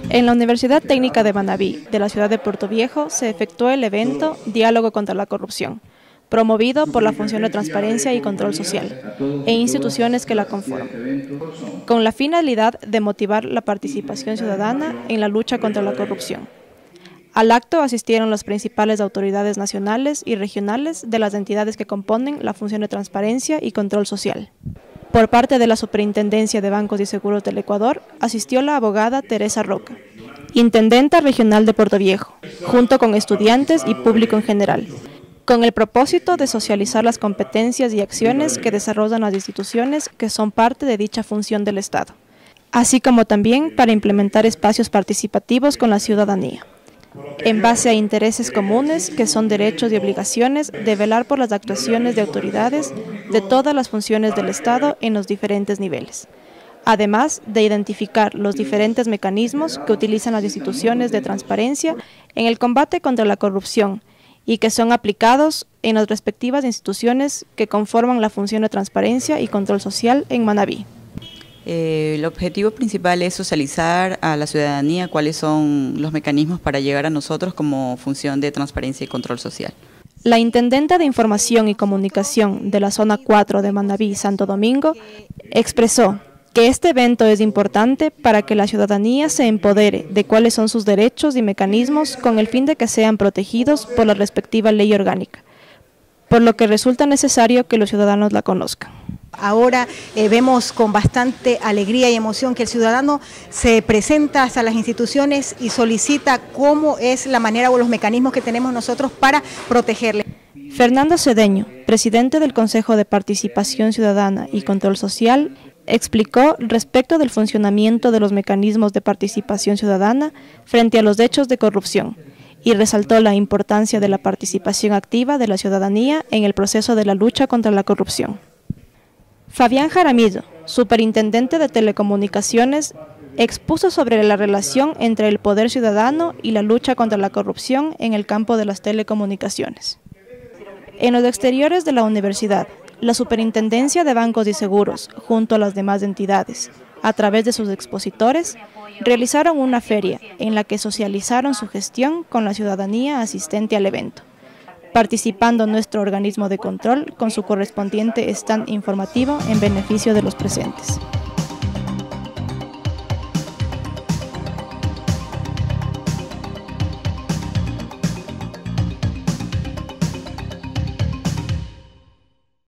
En la Universidad Técnica de Manabí, de la ciudad de Puerto Viejo, se efectuó el evento Diálogo contra la Corrupción, promovido por la Función de Transparencia y Control Social e instituciones que la conforman, con la finalidad de motivar la participación ciudadana en la lucha contra la corrupción. Al acto asistieron las principales autoridades nacionales y regionales de las entidades que componen la Función de Transparencia y Control Social. Por parte de la Superintendencia de Bancos y Seguros del Ecuador, asistió la abogada Teresa Roca, intendenta regional de Puerto Viejo, junto con estudiantes y público en general, con el propósito de socializar las competencias y acciones que desarrollan las instituciones que son parte de dicha función del Estado, así como también para implementar espacios participativos con la ciudadanía, en base a intereses comunes que son derechos y obligaciones de velar por las actuaciones de autoridades de todas las funciones del Estado en los diferentes niveles, además de identificar los diferentes mecanismos que utilizan las instituciones de transparencia en el combate contra la corrupción y que son aplicados en las respectivas instituciones que conforman la Función de Transparencia y Control Social en Manabí. El objetivo principal es socializar a la ciudadanía cuáles son los mecanismos para llegar a nosotros como Función de Transparencia y Control Social. La intendenta de Información y Comunicación de la Zona 4 de Manabí, Santo Domingo, expresó que este evento es importante para que la ciudadanía se empodere de cuáles son sus derechos y mecanismos con el fin de que sean protegidos por la respectiva ley orgánica, por lo que resulta necesario que los ciudadanos la conozcan. Ahora vemos con bastante alegría y emoción que el ciudadano se presenta hasta las instituciones y solicita cómo es la manera o los mecanismos que tenemos nosotros para protegerle. Fernando Cedeño, presidente del Consejo de Participación Ciudadana y Control Social, explicó respecto del funcionamiento de los mecanismos de participación ciudadana frente a los hechos de corrupción y resaltó la importancia de la participación activa de la ciudadanía en el proceso de la lucha contra la corrupción. Fabián Jaramillo, superintendente de Telecomunicaciones, expuso sobre la relación entre el poder ciudadano y la lucha contra la corrupción en el campo de las telecomunicaciones. En los exteriores de la universidad, la Superintendencia de Bancos y Seguros, junto a las demás entidades, a través de sus expositores, realizaron una feria en la que socializaron su gestión con la ciudadanía asistente al evento, participando nuestro organismo de control con su correspondiente stand informativo en beneficio de los presentes.